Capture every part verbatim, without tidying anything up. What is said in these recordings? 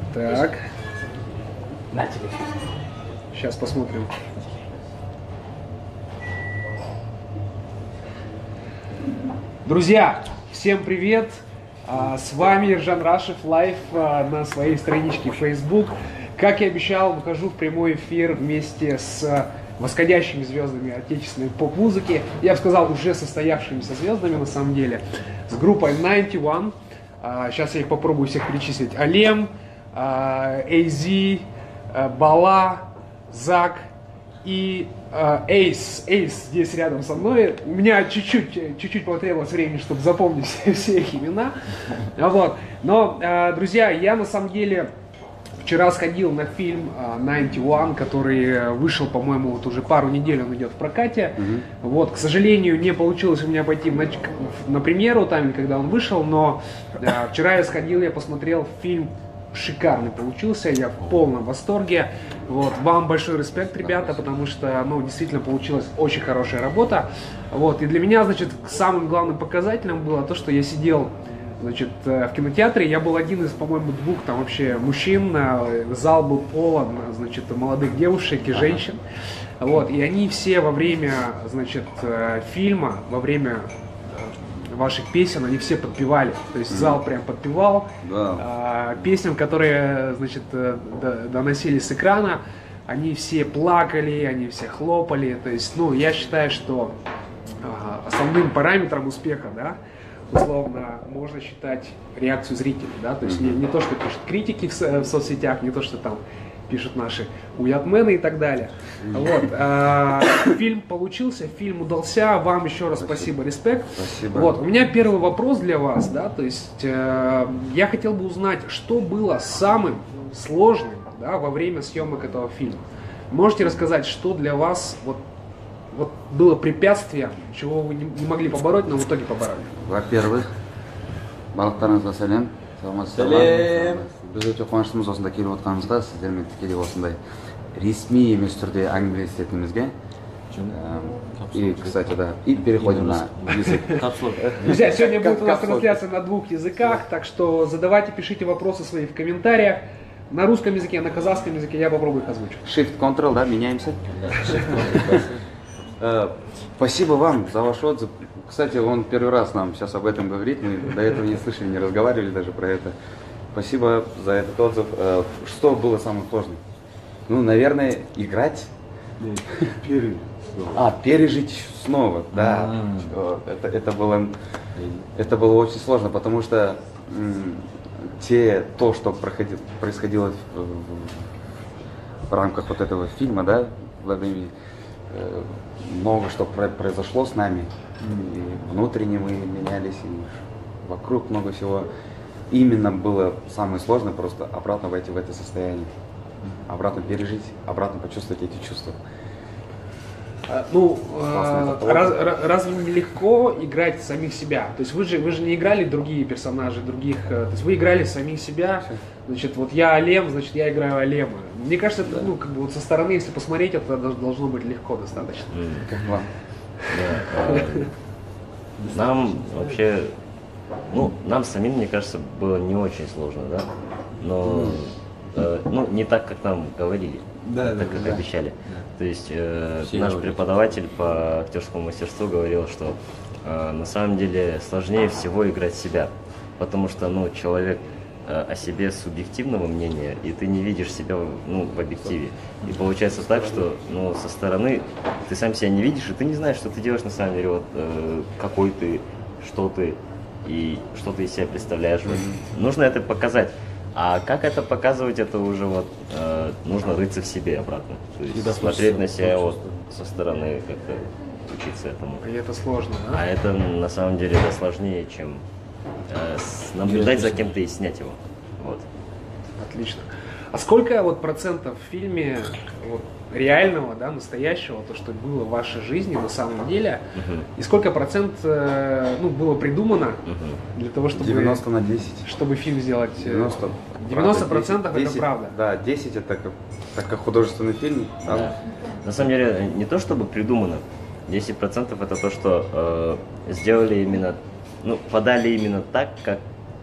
Так. На тебе. Сейчас посмотрим. Друзья, всем привет! С вами Ержан Рашев лайв на своей страничке Facebook. Как и обещал, выхожу в прямой эфир вместе с восходящими звездами отечественной поп-музыки. Я бы сказал, уже состоявшимися звездами на самом деле. С группой девяносто один. Сейчас я их попробую всех перечислить. Алем, эй зи, Бала, Зак и Эйс. Эйс здесь рядом со мной. У меня чуть-чуть, чуть-чуть потребовалось времени, чтобы запомнить все их имена. Вот. Но, друзья, я на самом деле вчера сходил на фильм девяносто один, который вышел, по-моему, вот уже пару недель он идет в прокате. Mm-hmm. Вот, к сожалению, не получилось у меня пойти на, на премьеру там, когда он вышел, но а, вчера я сходил, я посмотрел фильм. Шикарный получился, я в полном восторге. Вот, вам большой респект, ребята, потому что, ну, действительно получилась очень хорошая работа. Вот, и для меня, значит, самым главным показателем было то, что я сидел, значит, в кинотеатре. Я был один из, по-моему, двух там вообще мужчин. Зал был полон, значит, молодых девушек и женщин. Вот, и они все во время, значит, фильма, во время ваших песен, они все подпевали. То есть зал прям подпевал да. а, песням, которые, значит, доносились с экрана. Они все плакали, они все хлопали. То есть, ну, я считаю, что а, основным параметром успеха, да, условно, можно считать реакцию зрителей, да, то есть не, не то, что пишут критики в, в соцсетях, не то, что там пишут наши уятмены и так далее. Вот. А, фильм получился, фильм удался. Вам еще раз спасибо, спасибо респект. Спасибо. Вот. У меня первый вопрос для вас, да, то есть э, я хотел бы узнать, что было самым сложным, да, во время съемок этого фильма. Можете рассказать, что для вас вот, вот было препятствием, чего вы не, не могли побороть, но в итоге побороли? Во-первых, балықтарыңызға сәлем. Сәлем. Біз өте қуаныштымыз осында келіп отқанымызға, сіздермен тікелей осындай ресми емес түрде әңгімелесетінімізге. И, кстати, да, и переходим на язык. Друзья, сегодня будет у нас трансляция на двух языках, так что задавайте, пишите вопросы свои в комментариях. На русском языке, на казахском языке я попробую их озвучить. Shift-Control, да, меняемся. Спасибо вам за ваш отзыв. Кстати, он первый раз нам сейчас об этом говорит, мы до этого не слышали, не разговаривали даже про это. Спасибо за этот отзыв. Что было самым сложным? Ну, наверное, играть. Пережить. А, пережить снова, да. Это, это, было, это было очень сложно, потому что м, те, то, что проходило, происходило в, в, в рамках вот этого фильма, да, во время, э, много что про, произошло с нами. И внутренне мы менялись, и вокруг много всего. Именно было самое сложное просто обратно войти в это состояние, обратно пережить, обратно почувствовать эти чувства. А, ну, а, раз, разве не легко играть самих себя? То есть вы же, вы же не играли другие персонажи, других, то есть вы играли самих себя. Значит, вот я Алем, значит, я играю Алема. Мне кажется, это, ну, как бы вот со стороны, если посмотреть, это должно быть легко достаточно. Как вам? Нам вообще, ну, нам самим, мне кажется, было не очень сложно, да, но, э, ну, не так, как нам говорили, да, так, да, как да. обещали. Да. То есть э, наш говорят. преподаватель по актерскому мастерству говорил, что э, на самом деле сложнее всего играть себя, потому что, ну, человек э, о себе субъективного мнения, и ты не видишь себя, ну, в объективе. И получается так, что, ну, со стороны ты сам себя не видишь, и ты не знаешь, что ты делаешь на самом деле, вот, э, какой ты, что ты, и что ты из себя представляешь. Mm-hmm. Нужно это показать. А как это показывать, это уже вот э, нужно рыться в себе обратно. То есть да, смотреть на себя вот со стороны, как-то учиться этому. И это сложно, да? А это на самом деле да, сложнее, чем э, с, наблюдать за кем-то и снять его. Вот. Отлично. А сколько вот процентов в фильме вот, реального, да, настоящего, то, что было в вашей жизни на самом деле, Uh-huh. и сколько процент э, ну, было придумано Uh-huh. для того, чтобы, девяносто на десять. чтобы фильм сделать? девяносто. девяносто процентов это десять, правда. Да, десять это как, так как художественный фильм. Там... Да. На самом деле, не то чтобы придумано, десять процентов это то, что э, сделали именно, ну, подали именно так, как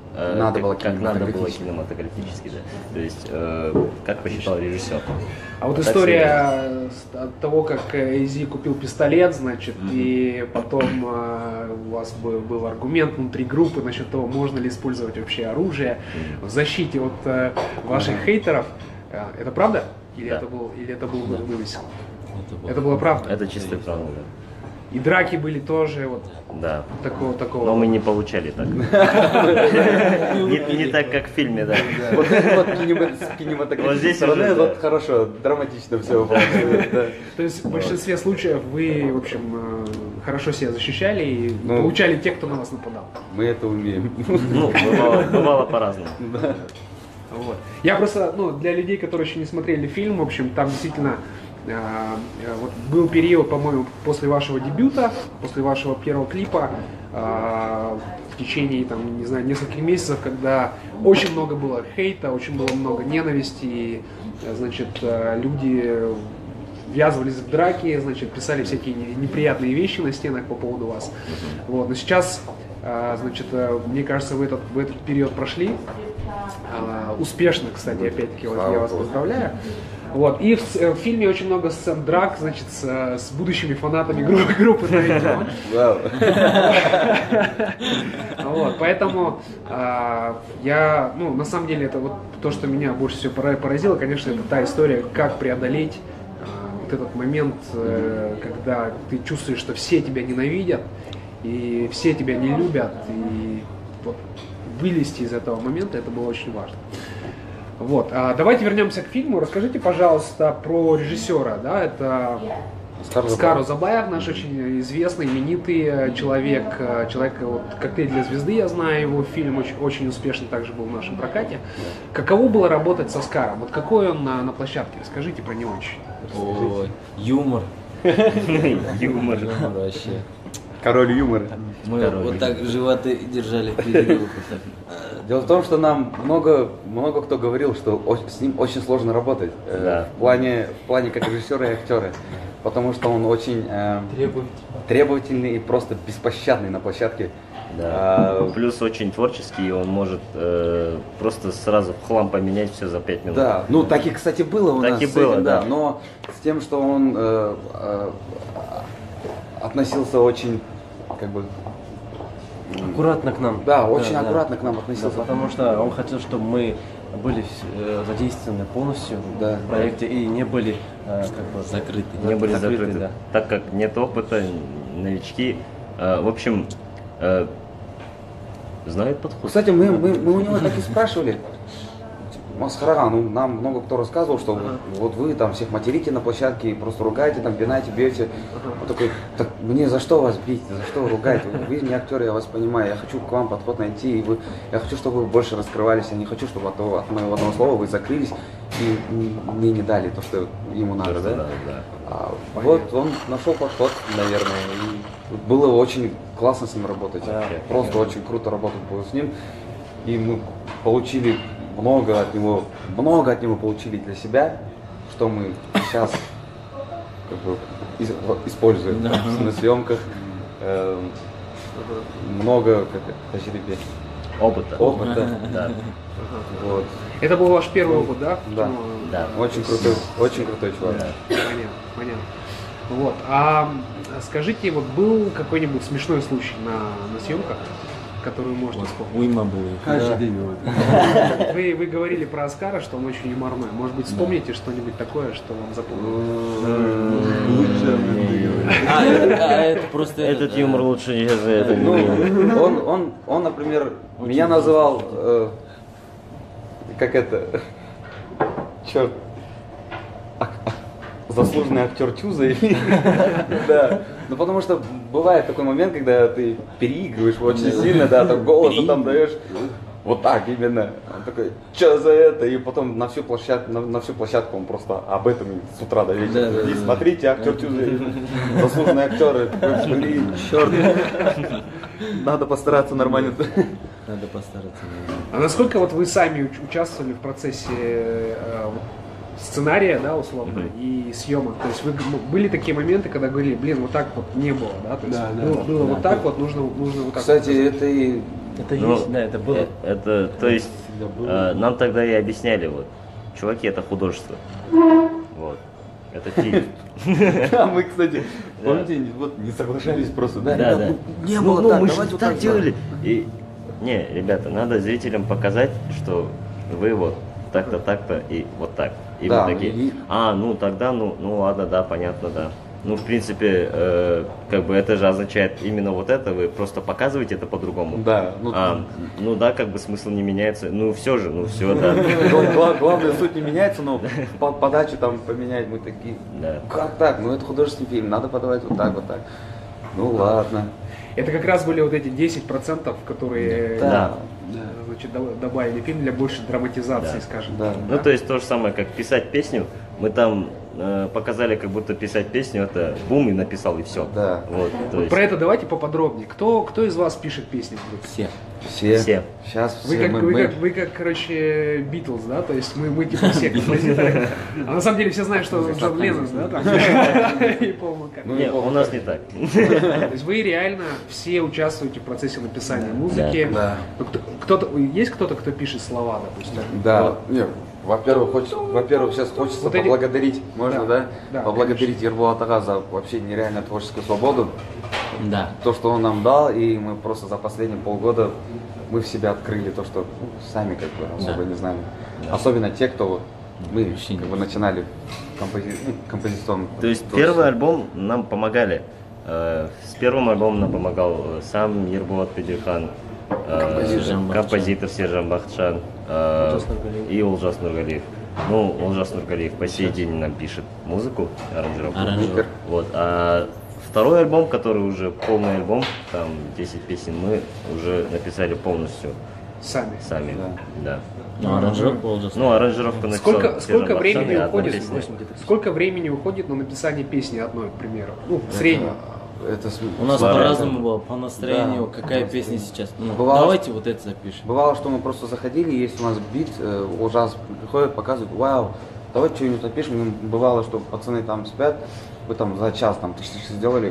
э, Надо как, было как надо было кинематографически. кинематографически, да. То есть, э, как посчитал режиссер. А вот Так история с- от того, как Изи купил пистолет, значит, и потом э, у вас был, был аргумент внутри группы насчет того, можно ли использовать вообще оружие в защите от э, ваших хейтеров. Э, Это правда? Или Да. это был, или это был вымысел? Это было. Это было правда? Это чистая правда, И драки были тоже вот да. Да. такого такого. Но мы не получали так. Не не так, как в фильме, да. Вот это вот кинема- с Вот кинематографической здесь стороны, уже, да. вот хорошо, драматично все получилось. да. То есть в большинстве случаев вы, в общем, э, хорошо себя защищали и Ну. получали те, кто на вас нападал. Мы это умеем. Ну, бывало, бывало по-разному. Вот. Я просто, ну, для людей, которые еще не смотрели фильм, в общем, там действительно э, э, вот был период, по-моему, после вашего дебюта, после вашего первого клипа, э, в течение, там, не знаю, нескольких месяцев, когда очень много было хейта, очень было много ненависти, и, э, значит, э, люди ввязывались в драки, значит, писали всякие не- неприятные вещи на стенах по поводу вас. Вот. Но сейчас, э, значит, э, мне кажется, вы этот, вы этот период прошли. А, успешно, кстати, опять-таки, вот Слава я вас Богу. поздравляю. Вот. И в, с- э, в фильме очень много сцен драк, значит, с, э, с будущими фанатами группы, группы Тайгер. Да. Вот, поэтому а, я, ну, на самом деле, это вот то, что меня больше всего пора- поразило, конечно, это та история, как преодолеть а, вот этот момент, э, когда ты чувствуешь, что все тебя ненавидят, и все тебя не любят, и вот вылезти из этого момента, это было очень важно. Вот, а давайте вернемся к фильму. Расскажите, пожалуйста, про режиссера, да, это Оскар Оскар Забаев. Узабаев, наш очень известный, именитый э, человек, э, человек, вот, «Коктейль для звезды», я знаю его фильм, очень, очень успешный также был в нашем прокате. Каково было работать с Оскаром? Вот какой он на, на площадке? Расскажите про него чуть. Ой, юмор. Юмор. Юмор вообще. Король юмора. Мы Король. вот так животы держали в перерывах. вот Дело в том, что нам много, много кто говорил, что о- с ним очень сложно работать. э, Да. В плане, в плане как режиссера и актера. Потому что он очень э, так. требовательный и просто беспощадный на площадке. Да. А, Плюс очень творческий, и он может э, просто сразу в хлам поменять все за пять минут. Да, ну так и, кстати, было у Так нас и с было, этим, да. да. Но с тем, что он э, э, относился очень, как бы, Аккуратно к нам. да, очень Да, да. аккуратно к нам Да, относился. потому что он хотел, чтобы мы были э, задействованы полностью Да. в проекте и не были э, как бы Закрыты. Не были закрыты, закрыты, да. так как нет опыта, новички. Э, в общем, э, знают подход. Кстати, мы, мы, мы у него так и спрашивали. Масхара, ну нам много кто рассказывал, что вот, вот вы там всех материте на площадке и просто ругаете, там пинаете, бьете. Он такой, так мне за что вас бить, за что вы ругаете? Вы не актер, я вас понимаю, я хочу к вам подход найти, и вы, я хочу, чтобы вы больше раскрывались, я не хочу, чтобы от, того- от моего одного слова вы закрылись и м- мне не дали то, что ему надо, То, что да? надо, да. А вот он нашел подход, наверное, и было очень классно с ним работать. Да. Просто очень круто работать было с ним. И мы получили много от него, много от него получили для себя, что мы сейчас как бы из- используем Да. на съемках. Эм, Много как это, тажрибе, Опыта. опыта. Да. Вот. Это был ваш первый опыт, да? Да. Ну, Да. Очень крутой, очень крутой чувак. Да. Понятно, понятно. Вот. А скажите, вот был какой-нибудь смешной случай на, на съемках, который вы можете вспомнить? Уйма было. Каждый Вы, вы говорили про Оскара, что он очень юморной. Может быть, вспомните что-нибудь такое, что вам запомнилось? А, а это просто Этот это, юмор лучше не за это не Ну, умею. он, он, он, например, меня называл, э, как это, черт, ак- ак- заслуженный актер Тюза. Да. Ну, потому что бывает такой момент, когда ты переигрываешь очень сильно, да, там голоса там даешь. Вот так именно. Он такой, что за это? И потом на всю площадку, на, на всю площадку он просто об этом с утра до вечера. Да, да, И да. смотрите, актер Тюза, заслуженный актер. И такой, блин, черт. Надо постараться нормально. Надо постараться. А насколько вот вы сами уч- участвовали в процессе э, вот сценария, да, условно, и съемок? То есть вы г- были такие моменты, когда говорили, блин, вот так вот не было, да? То есть Да, да, было, да, было да. вот так вот, нужно, нужно вот так Кстати, вот. это и Это Ну, есть, да, это было. э, Это, то есть, э, нам тогда и объясняли, вот, чуваки, это художество. Вот. Это фильм. А мы, кстати, помните, вот не соглашались просто, да? Да, да. Не Ну, было ну, так, мы же давайте вот так так делали. И, не, ребята, надо зрителям показать, что вы вот так-то, так-то и вот так. И Да, вот такие. и- А, ну тогда, ну, ну ладно, да, понятно, да. Ну, в принципе, э, как бы это же означает именно вот это, вы просто показываете это по-другому. Да, ну, А, ну да, как бы смысл не меняется. Ну все же, ну все, да. Гла- гла- Главное, суть не меняется, но по- подачу там поменять мы такие. Да. Как так? Ну это художественный фильм, надо подавать вот так, вот так. Ну ладно. Это как раз были вот эти десять процентов, которые Да. э, значит, до- добавили фильм для большей драматизации, Да. скажем Да. так. Ну, то есть то же самое, как писать песню. Мы там э, показали, как будто писать песню, это бум и написал, и все. Да. Вот, то есть Про это давайте поподробнее. Кто, кто из вас пишет песни вдруг? Все. Все. Все. Сейчас Вы все как, мы, вы, мы- как, вы как, короче, Битлз, да? То есть мы, мы типа все композиторы. А на самом деле все знают, что Джон Леннон, да? Там, и Пол Маккартни. Ну, не, и у нас не так. То есть вы реально все участвуете в процессе написания музыки. Да. Ну, кто- Кто-то, есть кто-то, кто пишет слова, допустим? Да, нет, во-первых, хочется, во-первых, сейчас хочется Вот эти- поблагодарить, можно, Да, да? да, поблагодарить Ербулат Ага за вообще нереальную творческую свободу. Да. То, что он нам дал, и мы просто за последние полгода мы в себя открыли то, что ну, сами как бы особо Да. не знали. Особенно те, кто вот мы Вообще как не бы начинали компози... ну, композиционно. То есть творчество. первый альбом нам помогали. Э, С первым альбомом нам помогал э, сам Ербулат Бедирхан, э, Композитор. Сержан композитор Сержан Бахтшан э, Олжас Нургалиев. и Олжас Нургалиев. Ну, Олжас Нургалиев по сей день нам пишет музыку, аранжировку. Аранжировку. Вот. А второй альбом, который уже полный альбом, там десять песен, мы уже написали полностью Сами. сами. Да. Ну, аранжировку Олжас. Ну, аранжировку написал Сколько, Сержан сколько Бахтшан, времени и одна уходит? песня. Сколько времени уходит на написание песни одной, к примеру? Ну, в среднем. Это с- У нас По-разному. по-разному было, по настроению, Да, какая по песня настроению. сейчас. Ну, Бывало, давайте вот это запишем. Бывало, что мы просто заходили, есть у нас бит, э, ужас приходит, показывают, вау, давайте что-нибудь напишем. Ну, бывало, что пацаны там спят, вы там за час там тысяч сделали,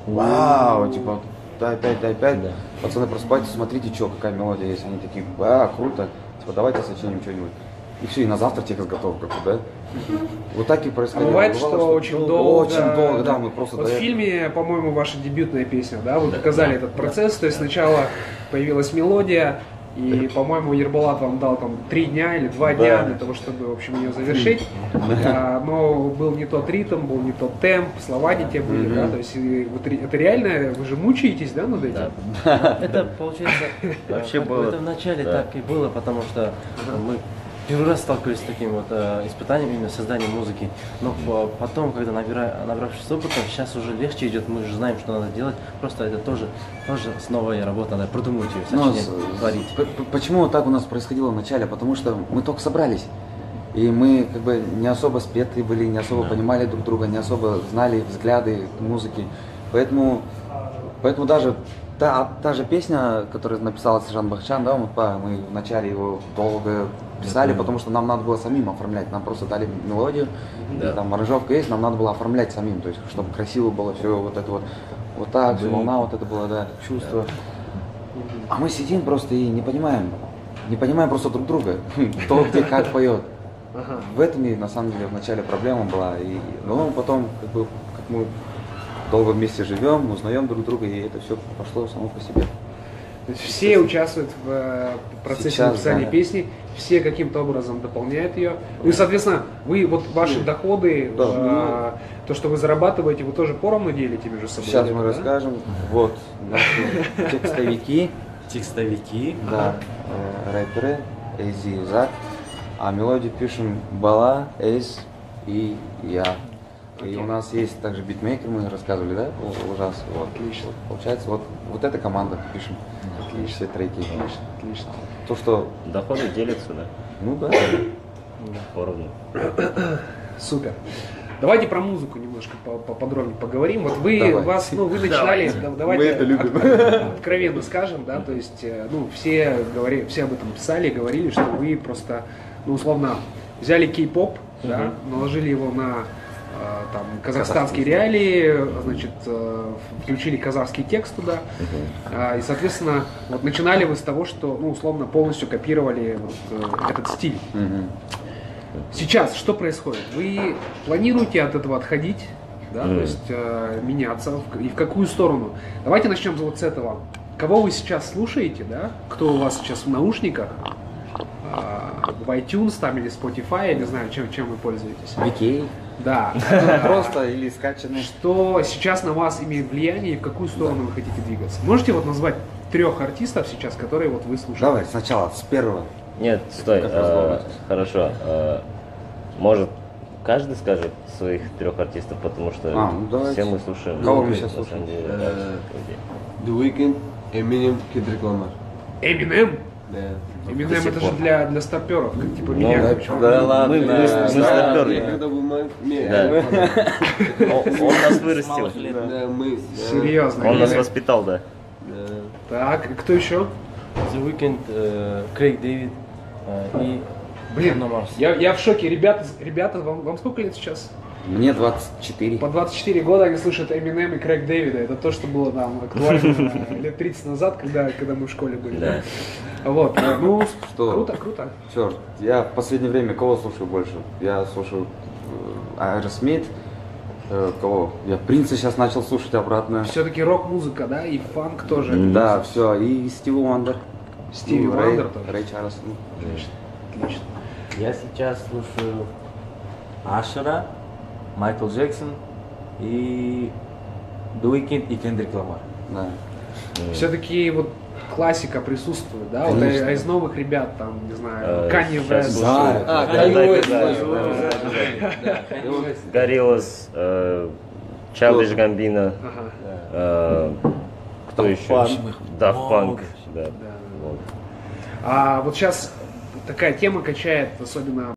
вау, типа, дай пять, дай пять. Да. Пацаны просыпайтесь, смотрите, что, какая мелодия есть. Они такие, а, круто, типа, давайте сочиним что-нибудь. И все, и на завтра текст готов, как бы, да? Вот так и А происходило. бывает, Бывало, что очень долго. Очень долго, да, мы просто Вот до в этого- фильме, по-моему, ваша дебютная песня, да, вы показали этот процесс, то есть сначала появилась мелодия, и, по-моему, Ербулат вам дал там три дня или два дня для того, чтобы, в общем, ее завершить. А, но был не тот ритм, был не тот темп, слова не те были, да, то есть и вот ре- это реально, вы же мучаетесь, да, над этим? Да. Это получается, Вообще как бы было, это вначале да. так и было, потому что мы первый раз сталкивались с таким вот э, испытанием именно создания музыки. Но по- потом, когда набира, набравшись опытом, сейчас уже легче идет, мы же знаем, что надо делать. Просто это тоже, тоже новая работа, надо продумать ее, Ну, сочинять, с- творить. п- п- Почему вот так у нас происходило вначале? Потому что мы только собрались. И мы как бы не особо спетые были, не особо понимали друг друга, не особо знали взгляды музыки. Поэтому, поэтому даже та, та же песня, которую написал Сержан Бахтшан, да, Умутпа, мы вначале его долго писали, потому что нам надо было самим оформлять. Нам просто дали мелодию, Да. и там аранжировка есть, нам надо было оформлять самим, то есть чтобы красиво было все вот это вот, вот так, всё, волна вот это было, да, чувство. А мы сидим просто и не понимаем, не понимаем просто друг друга, кто где как поет. Ага. В этом и на самом деле вначале проблема была. И, но потом, как бы, как мы долго вместе живем, узнаем друг друга, и это все пошло само по себе. То есть все участвуют в э, процессе Сейчас, написания да. песни, все каким-то образом дополняют ее. Ну и, соответственно, вы вот ваши доходы, Да. э, то, что вы зарабатываете, вы тоже поровну делите между собой? Сейчас или мы да? расскажем. Вот наши текстовики, Текстовики. да, э, рэперы, Эйзи и Зак. А мелодию пишем Бала, Эйз и я. И у нас есть также битмейкер, мы рассказывали, да, у- ужас. Вот. Отлично. Получается, вот, вот эта команда пишем. Отлично. Все треки. Отлично, отлично. То, что, Доходы делятся, да, ну да. поровну. Супер. Давайте про музыку немножко по- поподробнее поговорим. Вот вы, Давай. вас, ну, вы начинали, да- давайте Мы это любим. от- откровенно скажем, да, то есть, э, ну, все говорили, все об этом писали, говорили, что вы просто, ну, условно, взяли кей-поп, да, наложили его на э, там казахстанские реалии, значит, э, включили казахский текст туда. Э, и, соответственно, вот начинали вы с того, что, ну, условно, полностью копировали вот, э, этот стиль. Мгм. Сейчас что происходит? Вы планируете от этого отходить, да, Мгм. то есть э, меняться, в- и в какую сторону? Давайте начнем вот с этого. Кого вы сейчас слушаете, да? Кто у вас сейчас в наушниках? А, в iTunes там или Spotify, я не знаю, чем, чем вы пользуетесь. Викей. Да. Просто или скачанный. Что сейчас на вас имеет влияние и в какую сторону вы хотите двигаться? Можете вот назвать трех артистов сейчас, которые вот вы слушаете? Давай сначала с первого. Нет, стой, Как э, разговаривать? хорошо. э, может, каждый скажет своих трех артистов, потому что А, ну давайте. все мы слушаем. Кого мы на сейчас самом слушаем? деле, Э, разных людей. The Weeknd, Eminem, Kendrick Lamar. Eminem? Да. Eminem До сих это же пор. для, для старперов, как типа Ну, меня. да, короче. да ладно. Мы, мы, мы Да, старперы. Я когда был мал- не, Да. я- Он, он нас вырастил. Да, мы. да. Серьезно. Он нас Eminem. воспитал, да. Да. Так, и кто еще? The Weeknd, э, Крейг Дэвид э, и Блин, Bruno Mars. я, я в шоке. Ребята, ребята вам, вам сколько лет сейчас? Мне двадцать четыре. По двадцать четыре года они слышат Eminem и Крэг Дэвида. Это то, что было там актуально лет тридцать назад, когда, когда мы в школе были. Да. Вот, э, ну, Что? круто, круто. Черт, я в последнее время кого слушаю больше? Я слушаю э, Aerosmith. Э, кого? Я Принца сейчас начал слушать обратно. Все-таки рок-музыка, да, и фанк тоже. Да, все. И Стиви Уандер. Стиви Ну, Рэй- Уандер тоже. Рэй Чарльз. ну. Отлично. Я сейчас слушаю Ашера, Майкл Джексон и The Weeknd и Кендрик Ламар. Да. Все-таки вот классика присутствует, да, вот, Конечно. а из новых ребят, там, не знаю, Э, Канье щас Вест. слушаю. А, Да, Kanye да, West, да, да, да, да, да. Kanye West. Гориллас, э, Childish Gambino, Ага, э, кто Daft еще? Punk. Daft Punk, да. да. Вот. А вот сейчас такая тема качает, особенно